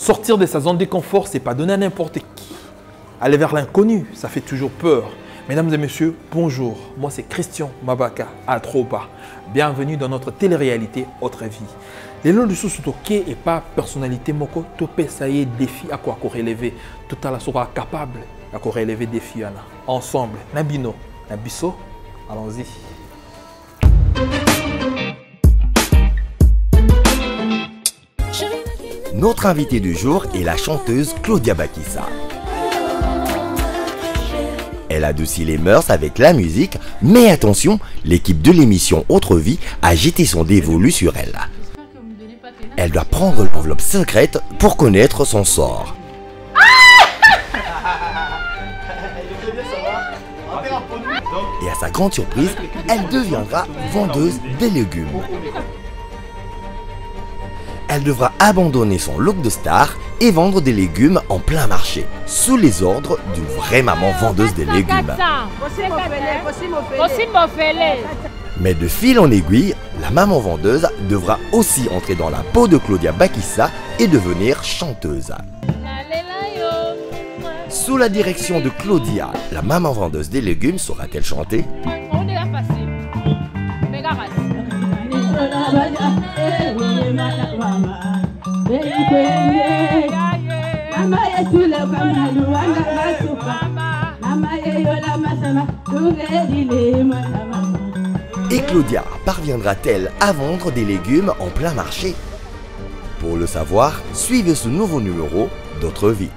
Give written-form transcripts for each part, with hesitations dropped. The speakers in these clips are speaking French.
Sortir de sa zone de confort, c'est pas donner à n'importe qui. Aller vers l'inconnu, ça fait toujours peur. Mesdames et messieurs, bonjour. Moi, c'est Christian Mabaka Atropa. Bienvenue dans notre télé-réalité Autre Vie. Les noms du sous-toqué et pas personnalité moko, topé ça y est défi à quoi relever. Tout à la sera capable à quoi relever défi. Ensemble, Nabino, Nabiso, allons-y. Notre invitée du jour est la chanteuse Claudia Bakissa. Elle adoucit les mœurs avec la musique, mais attention, l'équipe de l'émission Autre Vie a jeté son dévolu sur elle. Elle doit prendre l'enveloppe secrète pour connaître son sort. Et à sa grande surprise, elle deviendra vendeuse de légumes. Elle devra abandonner son look de star et vendre des légumes en plein marché, sous les ordres d'une vraie maman vendeuse de légumes. Mais de fil en aiguille, la maman vendeuse devra aussi entrer dans la peau de Claudia Bakissa et devenir chanteuse. Sous la direction de Claudia, la maman vendeuse des légumes saura-t-elle chanter? Et Claudia parviendra-t-elle à vendre des légumes en plein marché? Pour le savoir, suivez ce nouveau numéro d'Autre Vie.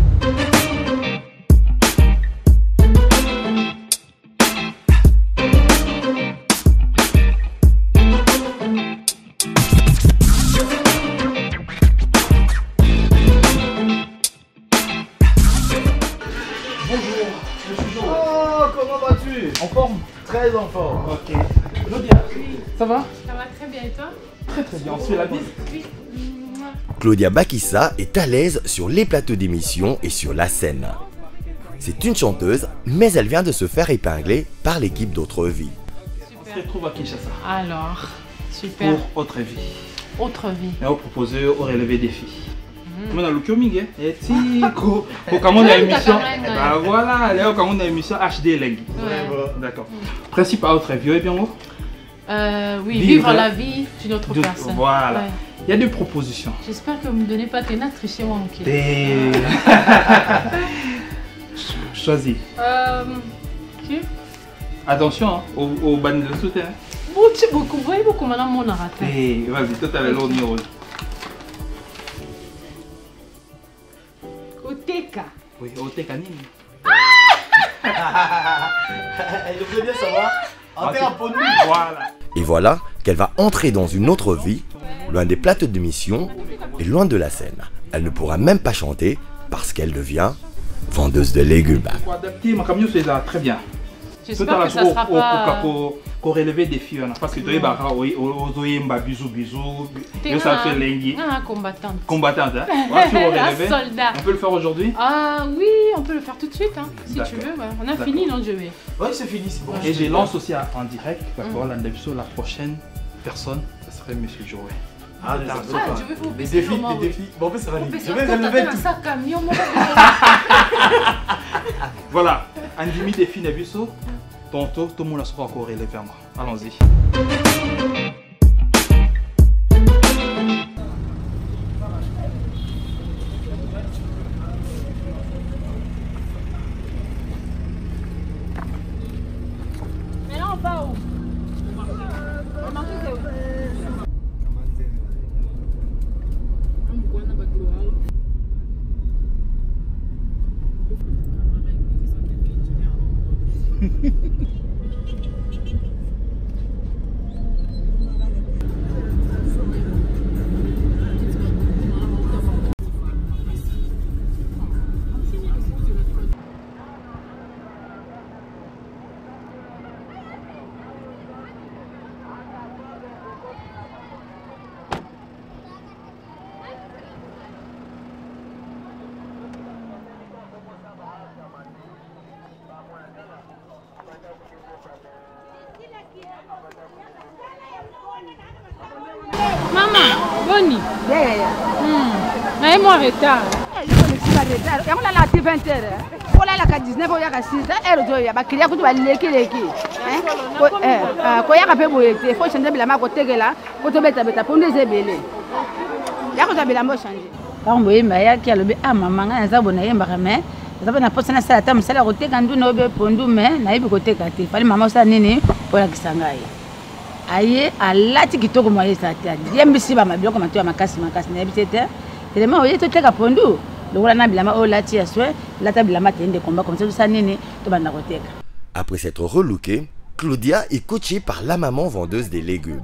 En forme? Très en forme. Ok. Claudia, ça va? Ça va très bien et toi? Très bien, on se fait la bise? Oui. Claudia Bakissa est à l'aise sur les plateaux d'émission et sur la scène. C'est une chanteuse, mais elle vient de se faire épingler par l'équipe d'Autre Vie. On se retrouve à Kinshasa. Alors, super. Pour Autre Vie. Autre Vie. Et on propose au relevé défi. Comment on a le coming, et si, comment on a émission, bah voilà, là comment on a émission HD Leg. D'accord. Principe à Autre Vie, et bien moi. Oui, vivre la vie d'une autre personne. Voilà. Ouais. Il y a des propositions. J'espère que vous ne me donnez pas tes notes, trichez moi mon kilo. Choisis. Qui? Attention hein, au ban de soutien. Beaucoup, vous voyez beaucoup maintenant mon raté. Vas-y, toi t'avais l'autre numéro. Oteka. Oui, Oteka Nini. Je voulais bien savoir. Voilà. Et voilà qu'elle va entrer dans une autre vie, loin des plateaux d'émission et loin de la scène. Elle ne pourra même pas chanter parce qu'elle devient vendeuse de légumes. Pour adapter, ma camion c'est là, très bien. J'espère que ça sera pas... Pour relever des filles, parce que tu es bisous, ça fait lengi. Combattante. Combattante, hein? Soldat. On peut le faire aujourd'hui? Ah oui, on peut le faire tout de suite, hein, si tu veux. Ouais. On a fini, non, je vais. Oui, c'est fini, c'est bon. Et je lance aussi en direct, la prochaine personne, ça serait Monsieur Joey. Ah, je vais vous des défis, des défis. Bon, en fait, ça va aller. Je vais relever tout. Voilà, Andimi défi Nebiso. Tantôt, tout le monde sera encore relevé vers moi. Allons-y. Mais là, on va où? Mama, Bonnie. Yeah. Mais moi, retard. On a la 20h. On a la 19h, on a la 6h. Elle doit y avoir qui a coupé les qui. Quand il y a peu de il faut changer la marque au tegela. Quand on met ta pour nous ébeler. Il y a quoi de la mot changer. Quand on voit Maya qui a le bé à maman, elle a bonne mais ça va na poste na sala tam sala côté quand nous be pondu mais na ibi côté kati. Fallait maman ça nini pour la kisangai. Aye alati kitoko moye sa tadi. Yembisi ba mabiloko matu ya makasi na yebitete. Tellement oye to teka pondu. Après s'être relookée, Claudia est coachée par la maman vendeuse des légumes.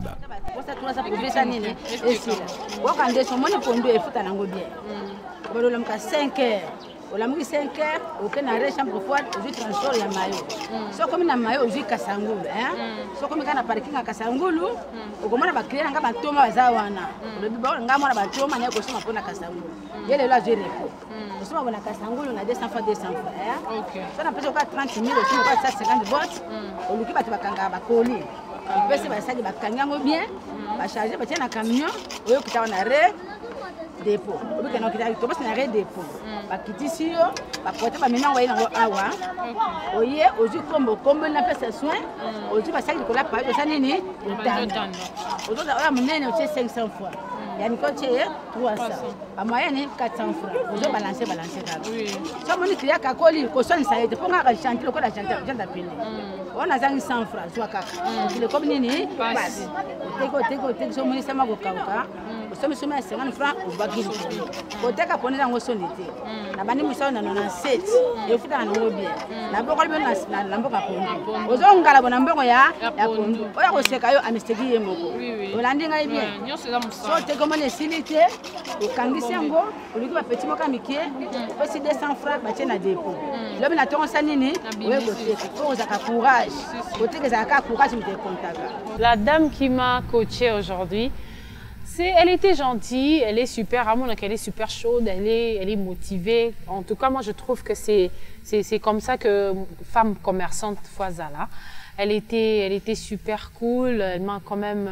On a mis 5 heures, on a réussi à pouvoir transformer la maillot. So comme na maillot, on kasangulu, so comme kana parking à kasangulu, on commence à créer un gars batoma zawana. Le bibon un gars mona batoma na kosoma pona kasangulu. Yele la gérer ko. Kosoma pona kasangulu na 200 francs 200 francs. OK. Ça na pesa kwa 30 000, aussi kwa 150 votes. On luki batu bakanga bakoli. On peut se basaki bakangango bien, ba charger ba tiena camion, oyo kitawa na re dépôt. On peut que nous quitter parce qu'on a dépôt. Ba kitisi yo, ba porter ba maintenant wa nango awa. Oye, ozu kombo na pesa soin. Ozu ba saki ko la pa yo sanini. Ozu da munene o 500 francs. Yani ko che 300. Ba moyenne 400 francs. Ozu balancer ka. Oui. So moni kia ka koli ko son sa ete ponga ka chanter ko la chanter janda pene. On a 100 francs soit kaka. Le comme nini passe. Teko so moni sama ko kauka. Somme 50 francs au bagil. Côté ka pona ngo sonité. Na bani musa na 97. E futa na ngo bien. Na boko be na mboka pondu. Ozo ngala bona mbongo ya pondu. Oya ko seka yo amistegi yemoko. Olandi ngai bien. So te comme les silité, o kangisi ngo, o liki ba petit moka mikie, o si 200 francs ba tena dépôt. Lobi na tongo sanini, oye ko teka. Faut za ka courage. Côté que za ka courage me te contacta. La dame qui m'a coachée aujourd'hui, elle était gentille, elle est super, à mon avis, elle est super chaude, elle est motivée. En tout cas, moi, je trouve que c'est comme ça que femme commerçante Foisala. Elle était super cool. Elle m'a quand même,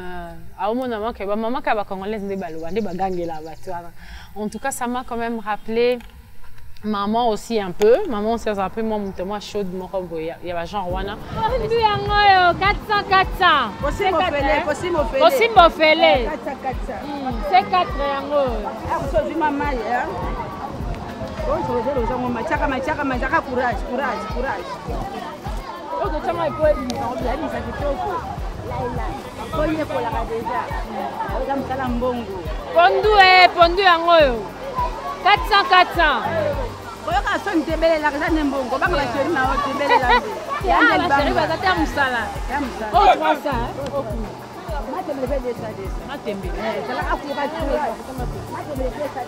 en tout cas, ça m'a quand même rappelé maman aussi un peu. Maman, c'est un peu moi chaude, mon robot. Il y a genre wana. 400. Possible fele. C'est 4 yango. Absolument maman hier. Bonjour, machaka courage. Oto chama ipo bien ça kitoko. Koye ko la déjà. Oza msala mbongo. Pondu yango yo. 400. Koyo ka so ntebele la kana mbongo banga ba chéri na otebele la. Ya ba chéri ba ta musala. Oh 300 Matembe de ça. Matembe. Ça la afura tu. Matembe de ça.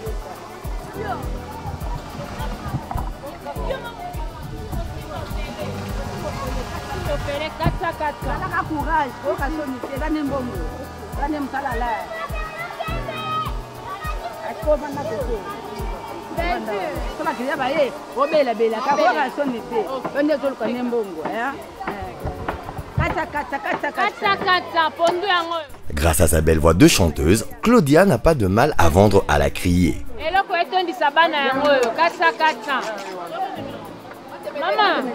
Courage, grâce à sa belle voix de chanteuse, Claudia n'a pas de mal à vendre à la criée. Maman,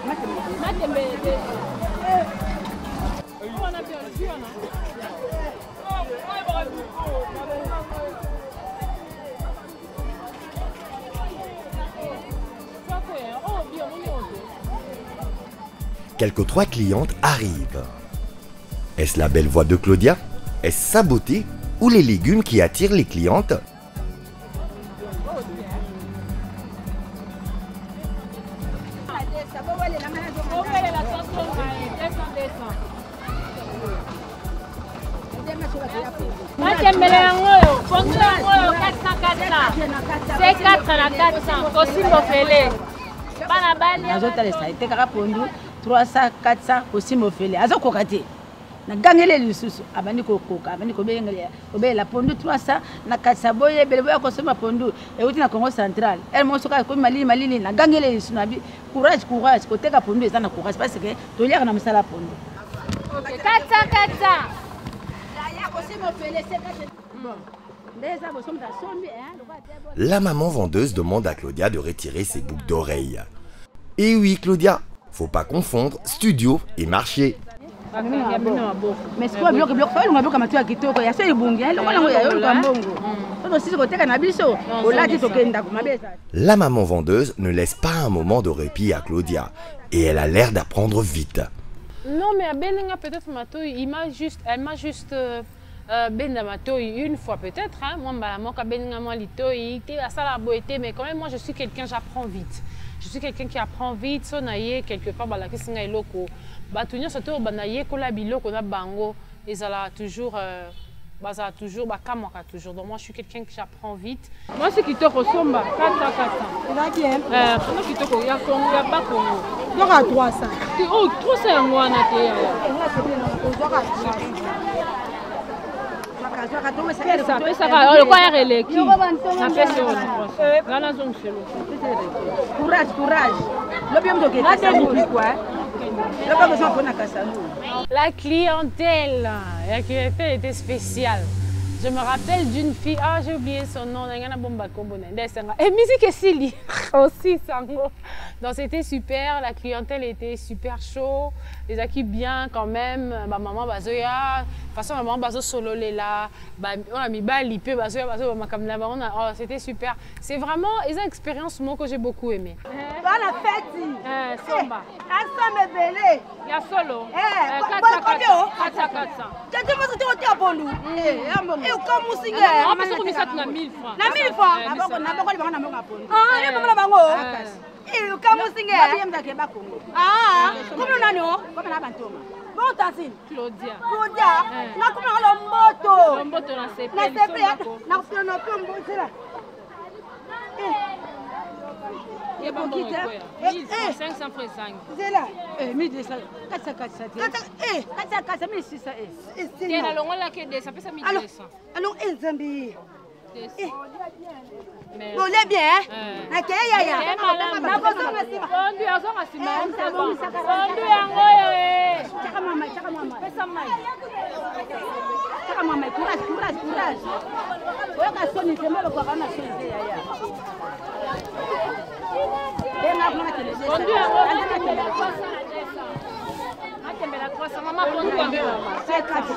Quelques 3 clientes arrivent. Est-ce la belle voix de Claudia? Est-ce sa beauté? Ou les légumes qui attirent les clientes? C'est 4 na 400. Possible fele. Bana bali. Azotale ça était kaka pondu 300 400 possible fele. Azokokate. Na gangele lisusu abandi kokoka abandi ko bengele obela pondu 300 na 400 boye bele boya ko sema pondu e uti na Congo central. Elle mo soka ko malili na gangele lisusu na bi courage ko teka pondu ezana courage parce que to liaka na misala pondu. OK 400. Ya possible fele c'est bon. La maman vendeuse demande à Claudia de retirer ses boucles d'oreilles. Et oui Claudia, faut pas confondre studio et marché. Mais c'est quoi bloc fa lunga bloc matu ya kitoko ya sey bungi longa longa ya yoluka mbongo toto sisi koteka na biso olati tokenda kumabeza. La maman vendeuse ne laisse pas un moment de répit à Claudia et elle a l'air d'apprendre vite. Non mais à Beninga peut-être Matoi, elle m'a juste Benda Matoi une fois peut-être hein. Moi ka Beninga moi litoi te ça la beauté mais quand même moi je suis quelqu'un j'apprends vite. Je suis quelqu'un qui apprend vite, so naie quelque part bala kisinga eloko. Batunya surtout banaye kola biloko na bango et ça là toujours baza toujours bakamaka toujours. Donc moi je suis quelqu'un qui j'apprends vite. Moi c'est kitoko somba 400. Ça bien. Comment kitoko ya Congo ya ba Congo. Donc à 300. Oh 300 yango wana te ya. La clientèle était spéciale. Je me rappelle d'une fille, j'ai oublié son nom, et musique et Silly aussi, donc c'était super, la clientèle était super chaud, les acquis bien quand même, ma maman bazoya, de toute façon ma maman bazo solo là, on a mis bali peu bazoya c'était super, c'est vraiment une expérience moi que j'ai beaucoup aimé. Dans la fête, Somba, ensemble belé, il y a solo, 400. Comme vous signez, on peut se commettre na 1000 francs. Na 1000 francs. Ah, il y a bango. Et comme vous signez, ah, comme nous nano, comme na bantoma. Bon tassine. Claudia. Claudia, na comme na lomboto. Lomboto na CP. Na CP, na fio no pombo sera. Il y a pas bon. 500 francs 5. C'est là. 1200. 400. 400, 1600. Il y a la longue là qui est ça fait ça 1200. Allons, Zambie. Bon, les bien. Na keya ya. Na boso masima. Ondu yazo masima. Ondu yango eh. Chaka mama. Pesa mai. Chaka mama, courage. Oya ka soni temelo kwa kana soni ya. Ondu yango. Mais la 300, maman, pondu yango. C'est 400.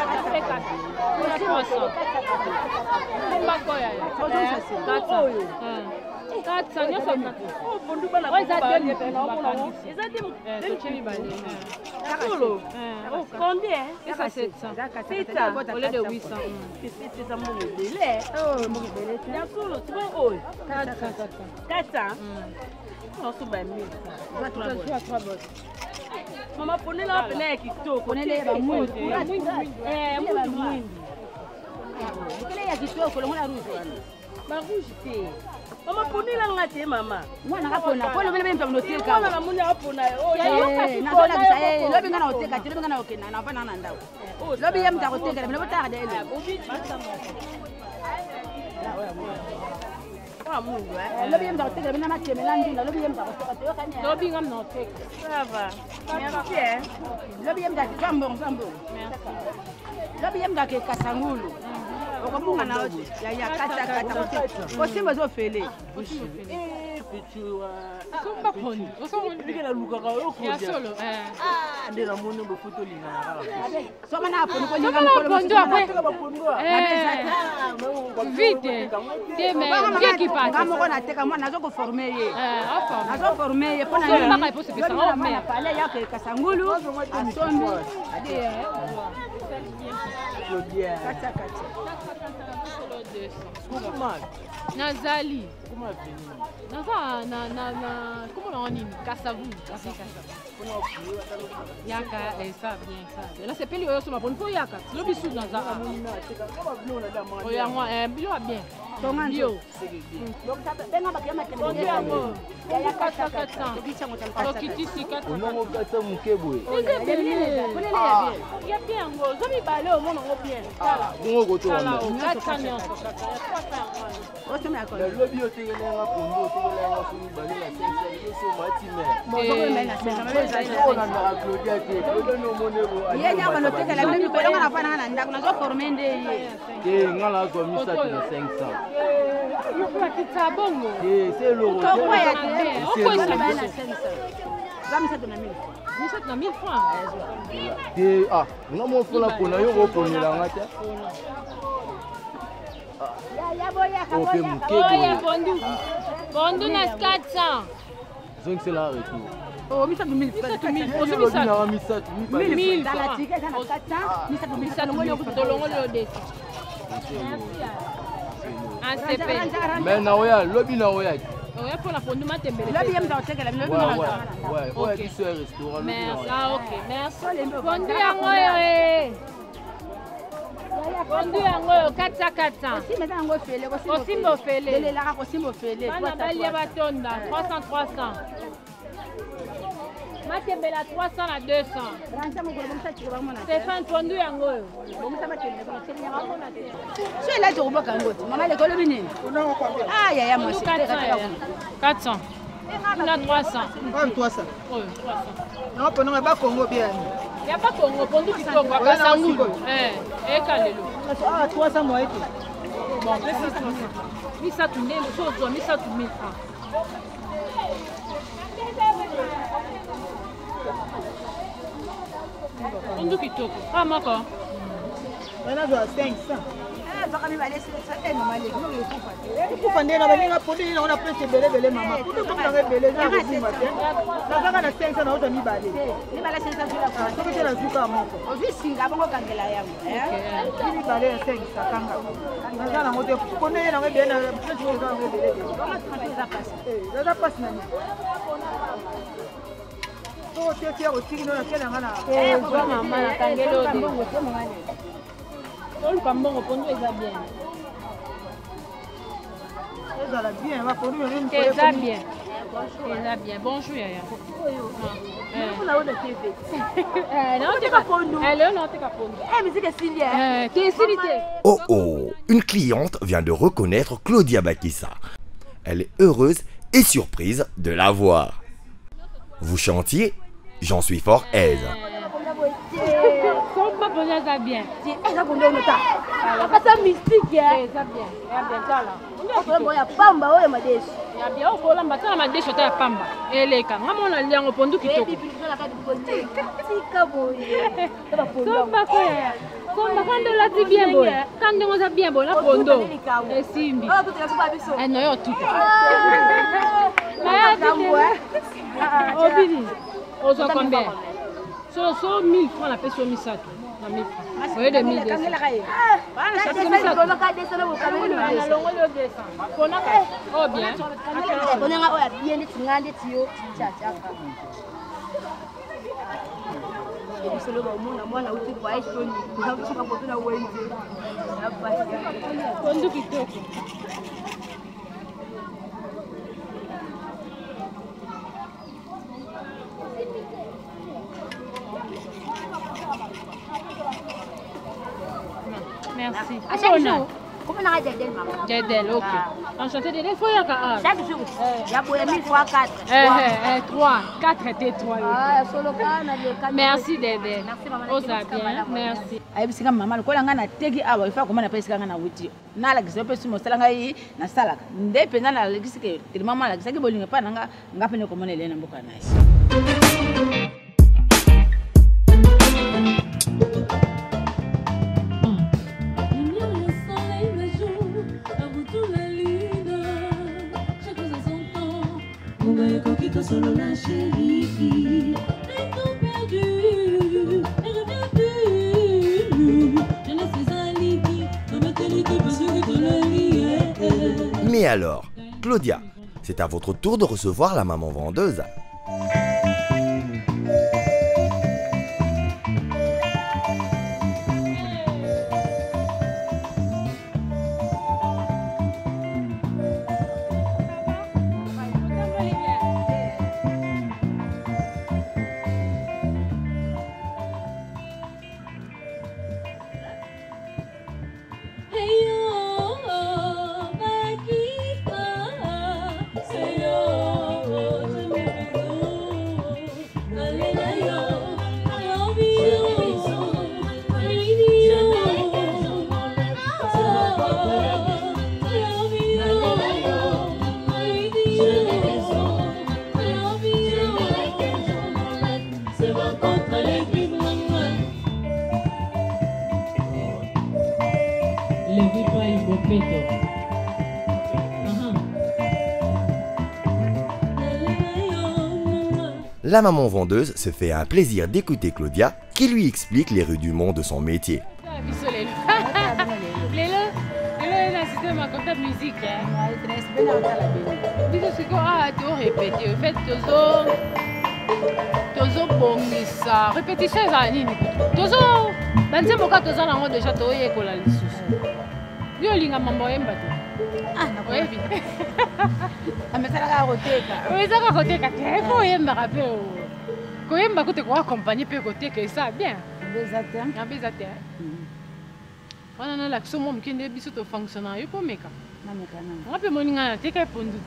Maman, prenez la peine qui tourne. Prenez la mwindi. Quelle est la histoire que l'on a rouge? Ma rouge thé. Maman, prenez la ngate maman. Moi na kapona. Pole bele bempa mnoteka. Maman na munya kapona. Na sola bisa lobi ngana oteka, lobi ngana okena na fana na ndao. Lobi yem ta oteka, bele bota de ele. Lobi yem ta oteka, bele na cheme landinga, lobi yem ta oteka to kanya. Lobi ngam na oteka. Ça va. Merci. Lobi yem ta sambo. Lobi yem ta ke kasangulu. Okomunga na oje. Ya kata. Osimba zo fele. Somba poni. Ndikela luka ka yo Ya solo. ndela mone bo photo lina. Soma na poni ko linga mkolo. Vite. Bien qui passe. Kama ko na teka mwana nazo ko former ye. Enfin. Nazo former ye pona ni. Pas possible ça. On na pale ya ke kasangulu. Asombi. Claudia. Kata. Nazali. Comment venir? Comment on dit Kassavu. Yaka, ça bien ça. Là c'est peli oyo soma bonne fois yaka. Le bisu dans ça. Oya moi bio bien. Bio. Donc ça benga ba kema tele. Ya 400. Okitisi 400. Onongo kata mukebwe. Ya bien ngo. Zomi bale o mono ngo bien. Bongo goto. 400 nyonso. Osoma ko. Le lobi otegelenga kondo otegelenga suni bale na 500 yeso matime. Bongo mena 500. On a Claudia ye nyama no tekela mimi mikolo ngana fana ngana ndako nazo former nde ye ngala zo misa tu 500 Yuko kitabongo. c'est le toko ya Oko te isa na biso. 500 zamisa tuna 1000 Misa na 1000 francs. ah ngamo fola kona yo ko ponela ngata ya boya ka OK boya Oya mukebo bondu. Bondu na 400. donc c'est la retour oh misa tu 1000 Osi misa. na misa tu 1000 dans la francs. ticket dans la 400 misa tu 1000 Misa tolongo lo desi. ACP. mais na oya lobi na oya Oya pour la pondu matembele. lobi yem da tekela lobi na ouais ouais tu sais restaurant Merci. Ah OK. Merci. Pondu yango yo. Pondu yango 400. si meta ngo fele ko si Osimbo fele. lele la ko simbo fele Bana balia batonda 300. Matembela 300 na 200. ranja mo ko misa ti ba mona Stéphane pondu yango yo. mo misa matele ko tele ya mona te so ela ti go boka ngoti mama le ko lobi nini ah ya mo si 400. On a 300. Comme toi ça. Oui, 300. Non, pendant pas Congo bien. Il n'y a pas Congo, pondu kitoko, Kasangoulou. Et Kalelo. Ah, 300 moi été. Bon, mais ça, 300. Mais ça, tu n'es pas, mais ça, tu 1000 francs. Pondu kitoko. Ah, mako. Maintenant, je 500. ah baka mi ba lesi sa mama le ko le kufa Pour faire des rabanes, pour dire on a presque belé maman. Pour dire qu'on a belé, on a besoin matin. La vague a 500 na auto mi balé. ni ba lesi sa jula ko So que tu la zuka moko. o vi singa bongo kangela yango Mi balé 500 kanga. Na na ngote pour ne na ngebe na presque on a belé. bongo tu za pasi Eh, ça passe nani. So tu tiens au tigno na kena ngana. Kwa mama na kangelo de. Tolu kambongo pondu eza bien. Ça la bien, va pour lui même. Eza bien. Eza bien. Bonjour yaya. kuna ona tv Non, t'es pas pondu. Elle non, t'es pas pondu. musique silia T'es silité. Oh oh, une cliente vient de reconnaître Claudia Bakissa. Elle est heureuse et surprise de la voir. Vous chantiez? J'en suis fort aise. Comme pas pondu eza bien. eza kondo nota akasa mystique ya Eza bien. Eza bien tala. ko ya pamba oyo madeshi Ya bien okolamba tala madesho ta ya pamba. Eleka. Ngamona liango pondu kitoko. tika boye Somba ko ya. Somba kando la ti bien boy. Kando ngoza bien boy na pondo. Esimbi. No yo tuta. Na ya Obini. Ozo combien? So 1000 francs la peso misato. Na 1000 francs. Oye de 1000 deso. Oh bien. bonanga oyo abie ndeti nga ndeti yo tiatiaka ebisolo baomona mwana uti kwa esoni nakusuka poto na wenze Pondu kitoko. Merci. à chaque jour comment nanga jadel mama Dedel, ok. Enchanté Dedel, faut y avoir. chaque jour ya boya 1000 fois 4 3, 4 était 3. ah solo kana le kana Merci Dedel. Merci, maman. Oza bien, merci. ayebisika mama lokola ngai nateki awa ifa komona mpe esika ngai nawuti nalakisa mpe soki mosala ngai nasalaka nde mpenza nalakisi ke teli mama alakisaki bolingo epai na nga nga mpe komona ele na mboka na ye Solo la chérie, les temps perdus, et reviens plus. Je ne suis un liquide, comme un télé que besoin de le lier. Mais alors, Claudia, c'est à votre tour de recevoir la maman vendeuse. Hey yo, Bakissa, c'est yo, je me La maman vendeuse se fait un plaisir d'écouter Claudia qui lui explique les rudiments de son métier. Répétition eza nini tozo banzembo kaka toza nango déjà toyekola lisusu yo olinga mambo oyemba te oyebi amesalaka koteka ezaka koteka te fo oyembaka mpe koyemba kute koakompagne mpe koteka esa bien abeza te wana nalakisa mwa moke nde biso tofonctionna yo mpo meka nga mpe moninga nateka epondu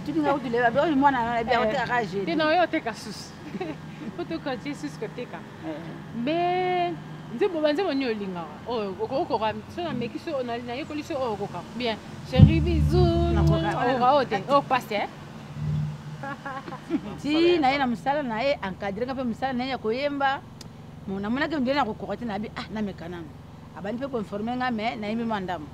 te na oyo oteka susu po tokontie susu koteka me nzembo banzembo nini olingaka oyo okoka so nameki so nayekoli so oyo okoka bien chéri bizu okoka oyo te oyo pase ti naye na mosala na ye encadreka mpe mosala na ye ya koyemba namonaki ndele na kokoka te nabi nameka nanga abandi mpe koinforme nga me nayembi mwa ndambo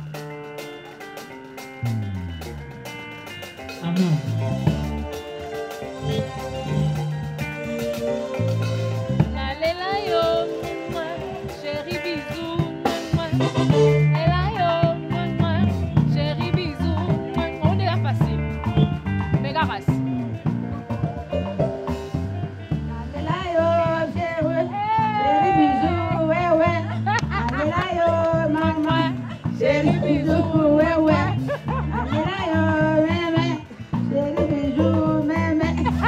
nalela yo chéri bisou ela yo chéri bisou on est là facile méga race nalela yo chéri bisou wewe nalela yo mama chéri bisou wewe nalela yo meme chéri bisou meme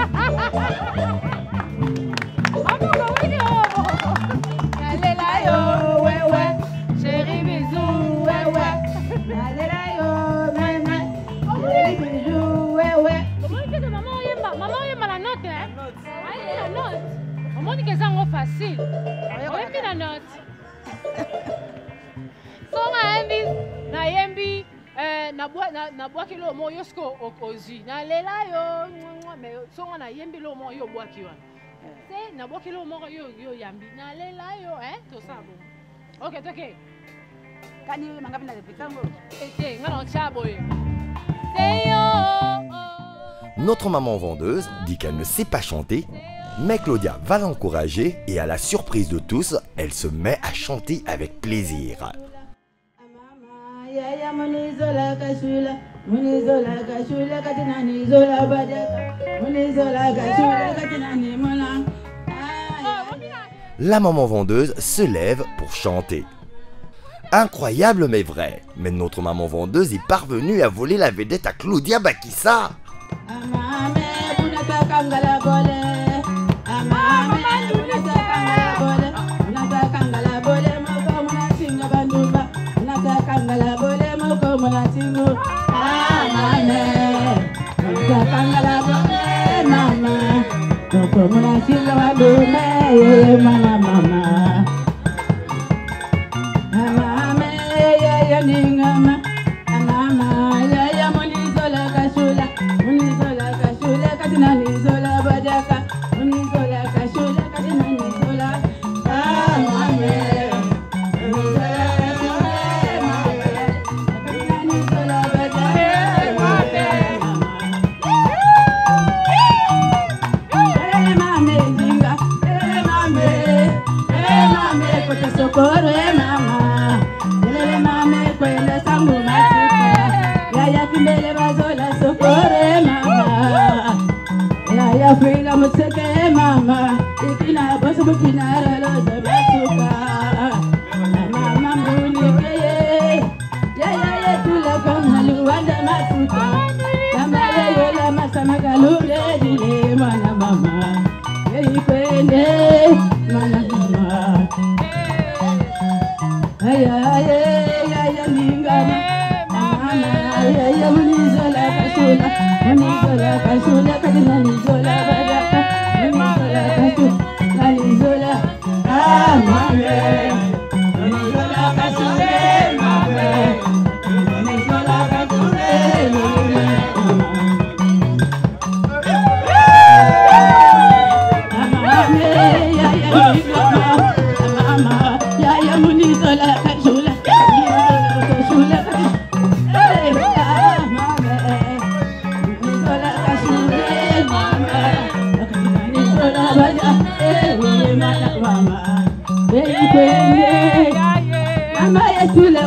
facile. Oui, la note. Na yembi na boaki lo mo yosko okozi. Na lela yo me songa na yembi lo mo yo boaki wana. Se na boaki lo mo yo yambi. Na lela yo to sabo. OK, OK. Kani mangapi na repitango? Ngana chabo yo. C'est yo. Notre maman vendeuse dit qu'elle ne sait pas chanter, mais Claudia va l'encourager et à la surprise de tous, elle se met à chanter avec plaisir. La maman vendeuse se lève pour chanter. Incroyable mais vrai, mais notre maman vendeuse est parvenue à voler la vedette à Claudia Bakissa.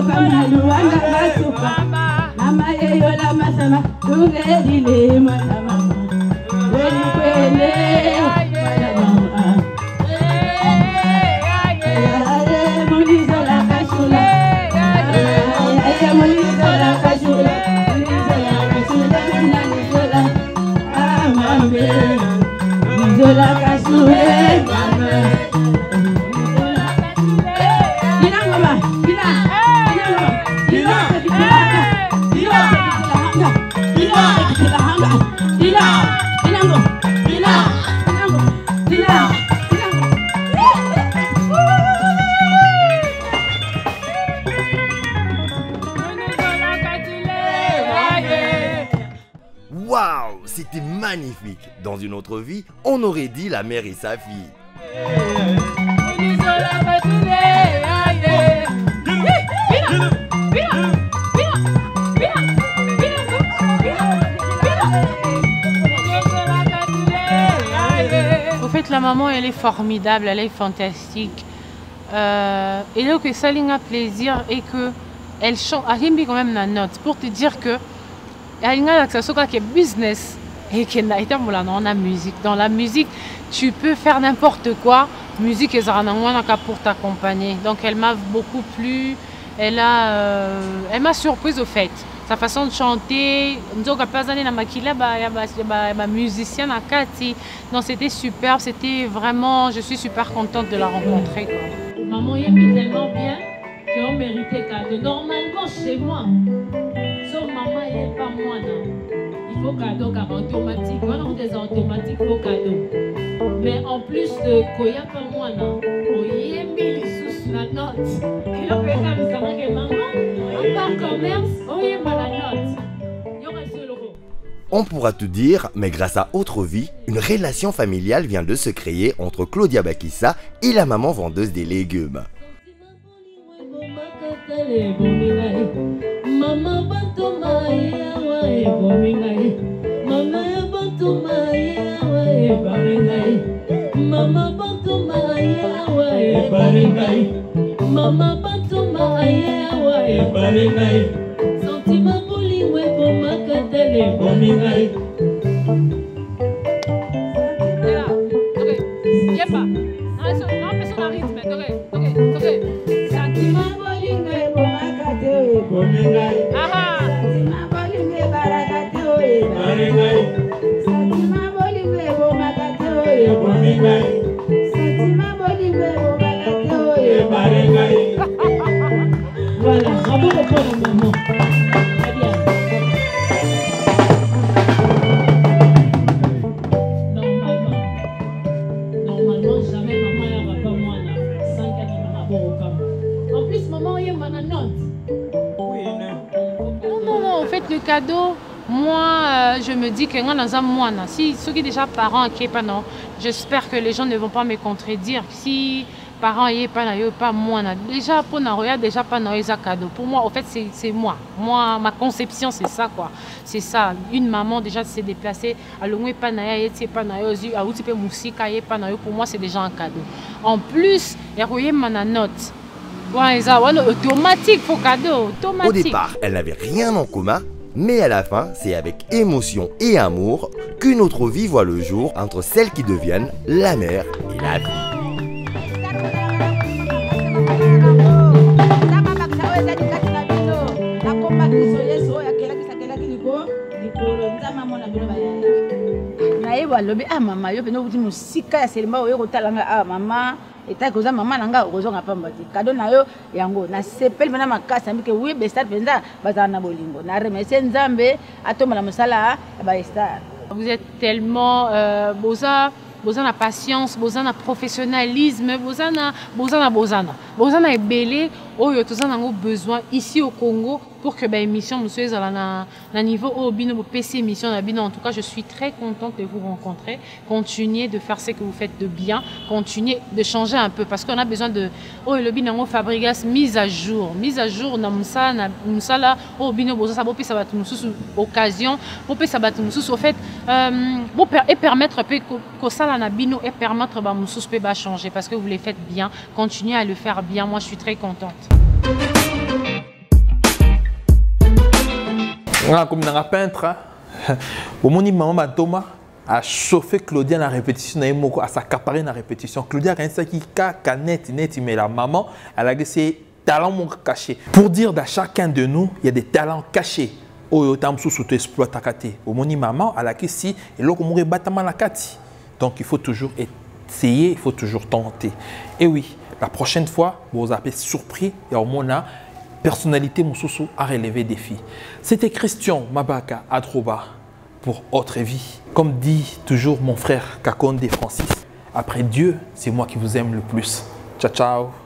Waouh, c'était magnifique. Dans une autre vie, on aurait dit la mère et sa fille. Au fait, la maman, elle est formidable, elle est fantastique. Et là, que ça lui a plaisir et que elle chante, elle quand même la note pour te dire que elle a accès à business et qu'elle a été dans la musique. Dans la musique, tu peux faire n'importe quoi. Musique est pour t'accompagner. Donc, elle m'a beaucoup plu. Elle m'a surprise au fait. Sa façon de chanter, musicienne à Kati. Donc c'était superbe, c'était vraiment, je suis super contente de la rencontrer. Quoi. Maman aime tellement bien qu'on méritait cadeau. Normalement chez moi, sauf maman n'est pas moi. Il faut cadeau car automatique. Moi on des automatiques, il faut cadeau. Mais en plus de Koya pas moi, on y aime sous la note. Et là, que maman, à part commerce, on y aime la note. On pourra tout dire, mais grâce à Autre Vie, une relation familiale vient de se créer entre Claudia Bakissa et la maman vendeuse des légumes. Voilà, bravo pour la maman. Normalement, jamais maman n'a pas moi là. 5 ans qui m'a bon au camp. En plus, maman, il y a ma note. Non, en fait, le cadeau, moi, je me dis que dans un mois, si ceux qui sont déjà parents, non, j'espère que les gens ne vont pas me contredire. Si parents n'ont pas moi, déjà pour Naroya, déjà pas Naroya cadeau. Pour moi, en fait, c'est moi. Moi, ma conception, c'est ça, quoi. C'est ça. Une maman déjà s'est déplacée à l'ongwe pas Naroya, c'est pas Naroya, à outil musique, pas Naroya. Pour moi, c'est déjà un cadeau. En plus, il y a ma note. Automatique pour cadeau. Automatique. Au départ, elle n'avait rien en commun. Mais à la fin, c'est avec émotion et amour qu'une autre vie voit le jour entre celles qui deviennent la mère et la fille. eta koza mama nanga okozonga pamba te cadeau na yo yango na sepel mena makasa mbike oui bestar penza bazana na bolingo na remercier nzambe atomba na musala ba star. Vous êtes tellement boza na patience, boza na professionnalisme, boza na ebele oyo toza nango besoin ici au Congo pour que émission monsieur ezala na niveau au bino PC émission na bino. En tout cas, je suis très contente de vous rencontrer. Continuez de faire ce que vous faites de bien, continuez de changer un peu parce qu'on a besoin de le bino Fabregas mise à jour na musala au bino boza bo pesa batu mususu occasion, bo pesa batu mususu au fait et permettre que ça na bino et permettre ba mususu peut changer parce que vous les faites bien. Continuez à le faire bien. Moi, je suis très contente. Comme un peintre, au moment où maman Thomas a chauffé Claudia dans la répétition, à s'accaparer dans la répétition. Claudia a ça qui net, mais la maman, elle a ses talents cachés. Pour dire à chacun de nous, il y a des talents cachés. Donc il faut toujours essayer, il faut toujours tenter. Et oui, la prochaine fois, vous avez surpris et au moins personnalité Moussoussou a relevé des défis. C'était Christian Mabaka Adroba pour Autre Vie. Comme dit toujours mon frère Kakonde Francis, après Dieu, c'est moi qui vous aime le plus. Ciao, ciao.